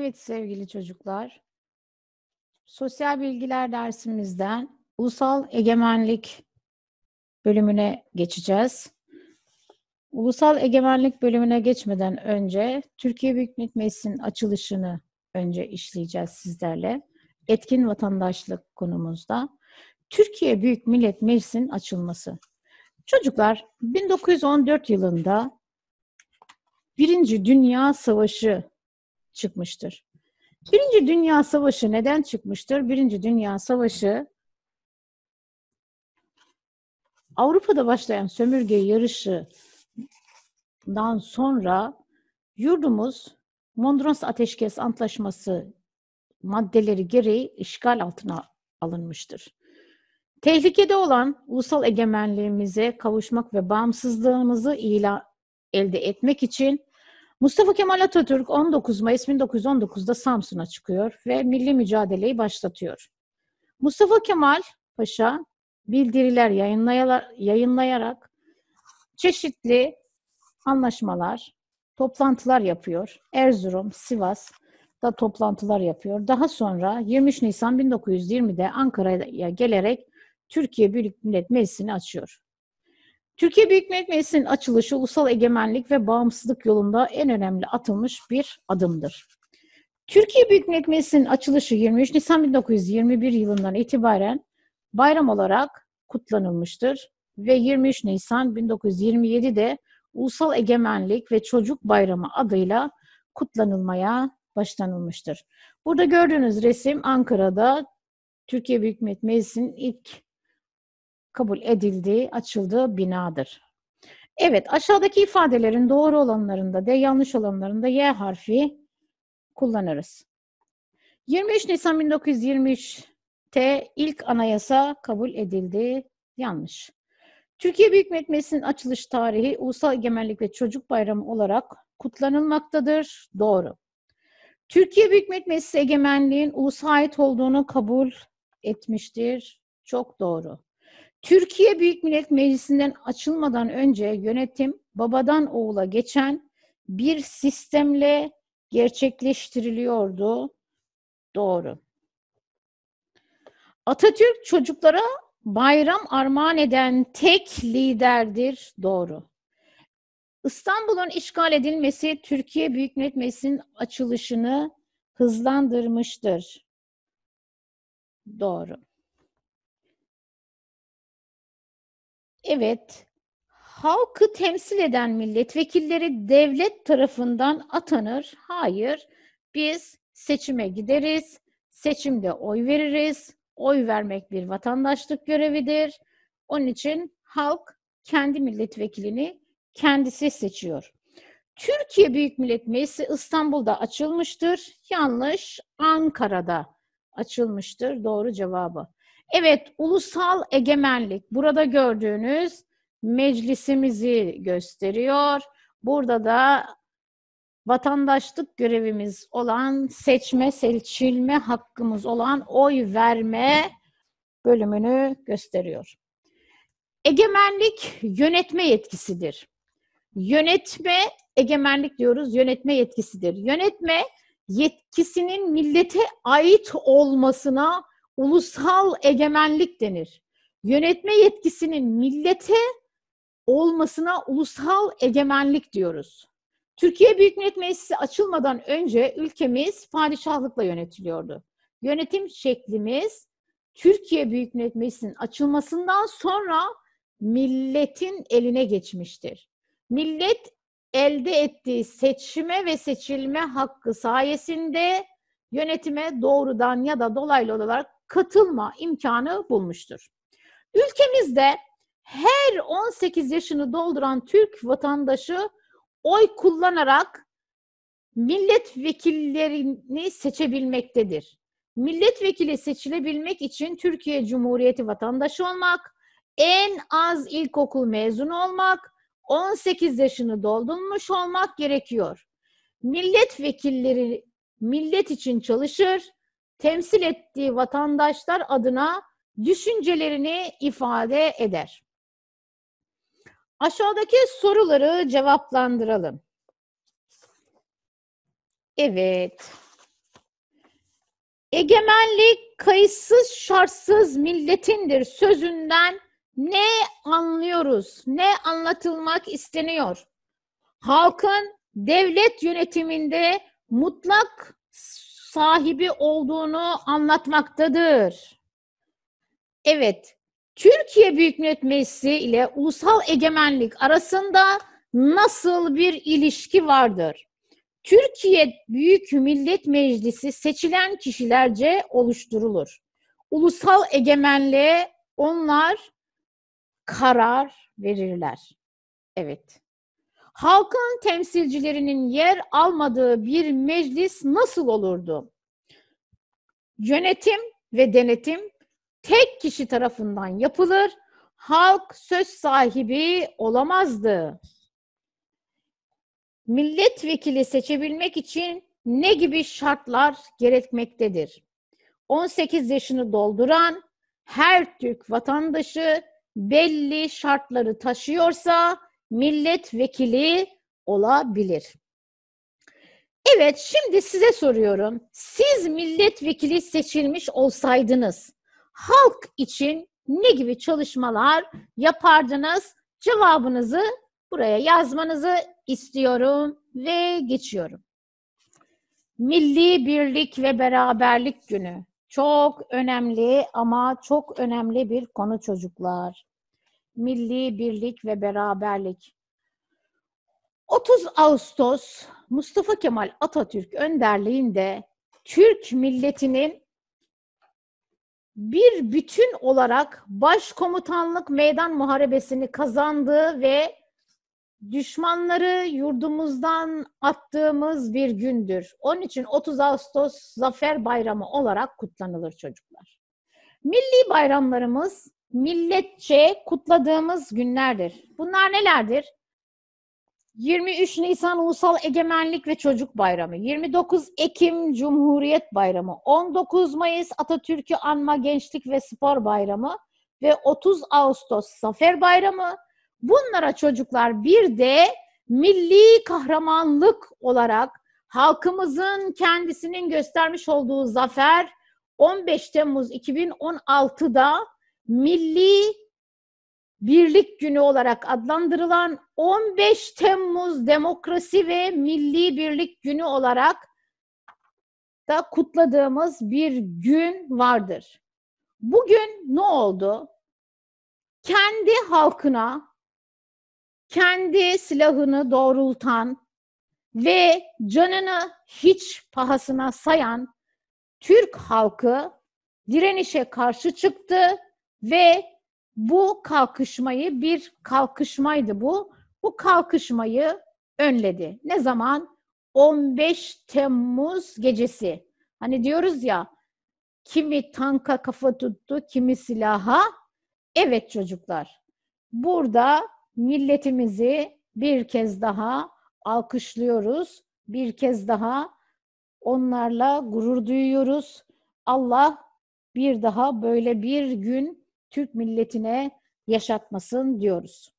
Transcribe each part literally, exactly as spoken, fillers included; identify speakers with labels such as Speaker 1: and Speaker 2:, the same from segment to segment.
Speaker 1: Evet sevgili çocuklar, sosyal bilgiler dersimizden ulusal egemenlik bölümüne geçeceğiz. Ulusal egemenlik bölümüne geçmeden önce Türkiye Büyük Millet Meclisi'nin açılışını önce işleyeceğiz sizlerle. Etkin vatandaşlık konumuzda. Türkiye Büyük Millet Meclisi'nin açılması. Çocuklar, bin dokuz yüz on dört yılında Birinci Dünya Savaşı çıkmıştır. Birinci Dünya Savaşı neden çıkmıştır? Birinci Dünya Savaşı Avrupa'da başlayan sömürge yarışından sonra yurdumuz Mondros Ateşkes Antlaşması maddeleri gereği işgal altına alınmıştır. Tehlikede olan ulusal egemenliğimize kavuşmak ve bağımsızlığımızı ilan elde etmek için Mustafa Kemal Atatürk on dokuz Mayıs bin dokuz yüz on dokuz'da Samsun'a çıkıyor ve milli mücadeleyi başlatıyor. Mustafa Kemal Paşa bildiriler yayınlayarak çeşitli anlaşmalar, toplantılar yapıyor. Erzurum, Sivas'ta toplantılar yapıyor. Daha sonra yirmi üç Nisan bin dokuz yüz yirmi'de Ankara'ya gelerek Türkiye Büyük Millet Meclisi'ni açıyor. Türkiye Büyük Millet Meclisi'nin açılışı ulusal egemenlik ve bağımsızlık yolunda en önemli atılmış bir adımdır. Türkiye Büyük Millet Meclisi'nin açılışı yirmi üç Nisan bin dokuz yüz yirmi bir yılından itibaren bayram olarak kutlanılmıştır ve yirmi üç Nisan bin dokuz yüz yirmi yedi'de Ulusal Egemenlik ve Çocuk Bayramı adıyla kutlanılmaya başlanılmıştır. Burada gördüğünüz resim Ankara'da Türkiye Büyük Millet Meclisi'nin ilk kabul edildiği, açıldığı binadır. Evet, aşağıdaki ifadelerin doğru olanlarında D, yanlış olanlarında Y harfi kullanırız. yirmi üç Nisan bin dokuz yüz yirmi üç'te ilk anayasa kabul edildi. Yanlış. Türkiye Büyük Millet Meclisi'nin açılış tarihi Ulusal Egemenlik ve Çocuk Bayramı olarak kutlanılmaktadır. Doğru. Türkiye Büyük Millet Meclisi egemenliğin ulusa ait olduğunu kabul etmiştir. Çok doğru. Türkiye Büyük Millet Meclisi'nden açılmadan önce yönetim babadan oğula geçen bir sistemle gerçekleştiriliyordu. Doğru. Atatürk çocuklara bayram armağan eden tek liderdir. Doğru. İstanbul'un işgal edilmesi Türkiye Büyük Millet Meclisi'nin açılışını hızlandırmıştır. Doğru. Evet. Halkı temsil eden milletvekilleri devlet tarafından atanır. Hayır. Biz seçime gideriz. Seçimde oy veririz. Oy vermek bir vatandaşlık görevidir. Onun için halk kendi milletvekilini kendisi seçiyor. Türkiye Büyük Millet Meclisi İstanbul'da açılmıştır. Yanlış. Ankara'da açılmıştır. Doğru cevabı. Evet, ulusal egemenlik. Burada gördüğünüz meclisimizi gösteriyor. Burada da vatandaşlık görevimiz olan seçme, seçilme hakkımız olan oy verme bölümünü gösteriyor. Egemenlik yönetme yetkisidir. Yönetme, egemenlik diyoruz, yönetme yetkisidir. Yönetme yetkisinin millete ait olmasına ulusal egemenlik denir. Yönetme yetkisinin millete olmasına ulusal egemenlik diyoruz. Türkiye Büyük Millet Meclisi açılmadan önce ülkemiz padişahlıkla yönetiliyordu. Yönetim şeklimiz Türkiye Büyük Millet Meclisi'nin açılmasından sonra milletin eline geçmiştir. Millet elde ettiği seçme ve seçilme hakkı sayesinde yönetime doğrudan ya da dolaylı olarak katılma imkanı bulmuştur. Ülkemizde her on sekiz yaşını dolduran Türk vatandaşı oy kullanarak milletvekillerini seçebilmektedir. Milletvekili seçilebilmek için Türkiye Cumhuriyeti vatandaşı olmak, en az ilkokul mezunu olmak, on sekiz yaşını doldurmuş olmak gerekiyor. Milletvekilleri millet için çalışır, temsil ettiği vatandaşlar adına düşüncelerini ifade eder. Aşağıdaki soruları cevaplandıralım. Evet. Egemenlik kayıtsız şartsız milletindir sözünden ne anlıyoruz? Ne anlatılmak isteniyor? Halkın devlet yönetiminde mutlak sahibi olduğunu anlatmaktadır. Evet, Türkiye Büyük Millet Meclisi ile ulusal egemenlik arasında nasıl bir ilişki vardır? Türkiye Büyük Millet Meclisi seçilen kişilerce oluşturulur. Ulusal egemenliğe onlar karar verirler. Evet. Halkın temsilcilerinin yer almadığı bir meclis nasıl olurdu? Yönetim ve denetim tek kişi tarafından yapılır. Halk söz sahibi olamazdı. Milletvekili seçebilmek için ne gibi şartlar gerekmektedir? on sekiz yaşını dolduran her Türk vatandaşı belli şartları taşıyorsa milletvekili olabilir. Evet, şimdi size soruyorum. Siz milletvekili seçilmiş olsaydınız halk için ne gibi çalışmalar yapardınız? Cevabınızı buraya yazmanızı istiyorum ve geçiyorum. Milli Birlik ve Beraberlik Günü. Çok önemli ama çok önemli bir konu çocuklar. Milli Birlik ve Beraberlik. otuz Ağustos Mustafa Kemal Atatürk önderliğinde Türk milletinin bir bütün olarak başkomutanlık meydan muharebesini kazandığı ve düşmanları yurdumuzdan attığımız bir gündür. Onun için otuz Ağustos Zafer Bayramı olarak kutlanılır çocuklar. Milli bayramlarımız milletçe kutladığımız günlerdir. Bunlar nelerdir? yirmi üç Nisan Ulusal Egemenlik ve Çocuk Bayramı, yirmi dokuz Ekim Cumhuriyet Bayramı, on dokuz Mayıs Atatürk'ü Anma Gençlik ve Spor Bayramı ve otuz Ağustos Zafer Bayramı. Bunlara çocuklar bir de milli kahramanlık olarak halkımızın kendisinin göstermiş olduğu zafer on beş Temmuz iki bin on altıda Milli Birlik Günü olarak adlandırılan on beş Temmuz Demokrasi ve Milli Birlik Günü olarak da kutladığımız bir gün vardır. Bugün ne oldu? Kendi halkına, kendi silahını doğrultan ve canını hiç pahasına sayan Türk halkı direnişe karşı çıktı ve bu kalkışmayı bir kalkışmaydı bu. Bu kalkışmayı önledi. Ne zaman? on beş Temmuz gecesi. Hani diyoruz ya, kimi tanka kafa tuttu, kimi silaha. Evet çocuklar, burada milletimizi bir kez daha alkışlıyoruz. Bir kez daha onlarla gurur duyuyoruz. Allah bir daha böyle bir gün Türk milletine yaşatmasın diyoruz.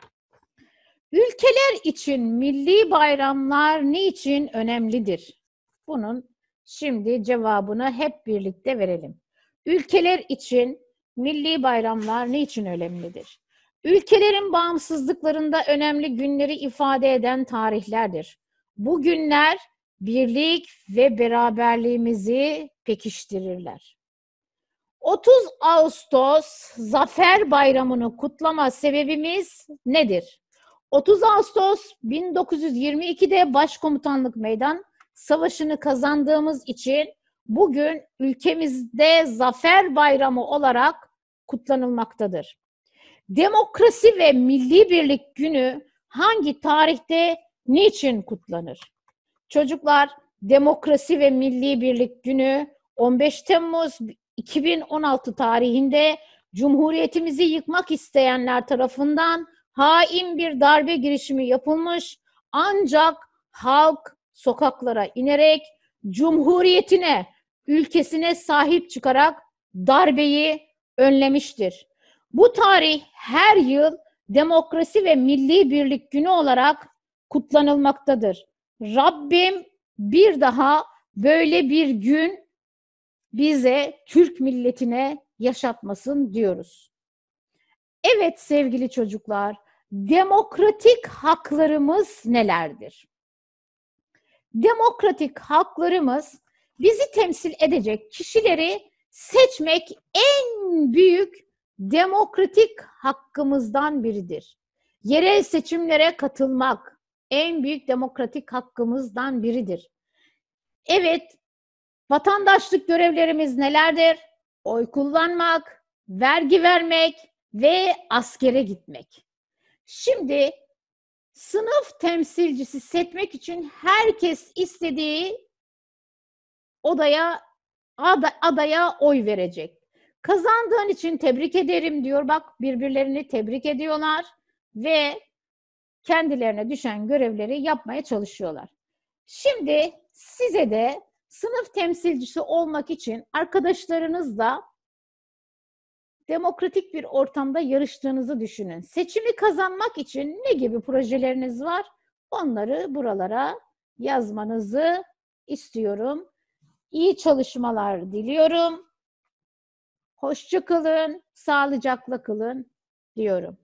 Speaker 1: Ülkeler için milli bayramlar niçin önemlidir? Bunun şimdi cevabını hep birlikte verelim. Ülkeler için milli bayramlar niçin önemlidir? Ülkelerin bağımsızlıklarında önemli günleri ifade eden tarihlerdir. Bu günler birlik ve beraberliğimizi pekiştirirler. otuz Ağustos Zafer Bayramı'nı kutlama sebebimiz nedir? otuz Ağustos bin dokuz yüz yirmi ikide Başkomutanlık Meydan Savaşı'nı kazandığımız için bugün ülkemizde Zafer Bayramı olarak kutlanılmaktadır. Demokrasi ve Milli Birlik Günü hangi tarihte, niçin kutlanır? Çocuklar, Demokrasi ve Milli Birlik Günü on beş Temmuz iki bin on altı tarihinde Cumhuriyetimizi yıkmak isteyenler tarafından hain bir darbe girişimi yapılmış, ancak halk sokaklara inerek Cumhuriyetine, ülkesine sahip çıkarak darbeyi önlemiştir. Bu tarih her yıl Demokrasi ve Milli Birlik Günü olarak kutlanılmaktadır. Rabbim bir daha böyle bir gün bize, Türk milletine yaşatmasın diyoruz. Evet sevgili çocuklar, demokratik haklarımız nelerdir? Demokratik haklarımız bizi temsil edecek kişileri seçmek en büyük demokratik hakkımızdan biridir. Yerel seçimlere katılmak en büyük demokratik hakkımızdan biridir. Evet, vatandaşlık görevlerimiz nelerdir? Oy kullanmak, vergi vermek ve askere gitmek. Şimdi sınıf temsilcisi seçmek için herkes istediği odaya adaya oy verecek. Kazandığın için tebrik ederim diyor. Bak birbirlerini tebrik ediyorlar ve kendilerine düşen görevleri yapmaya çalışıyorlar. Şimdi size de sınıf temsilcisi olmak için arkadaşlarınızla demokratik bir ortamda yarıştığınızı düşünün. Seçimi kazanmak için ne gibi projeleriniz var? Onları buralara yazmanızı istiyorum. İyi çalışmalar diliyorum. Hoşça kalın, sağlıcakla kalın diyorum.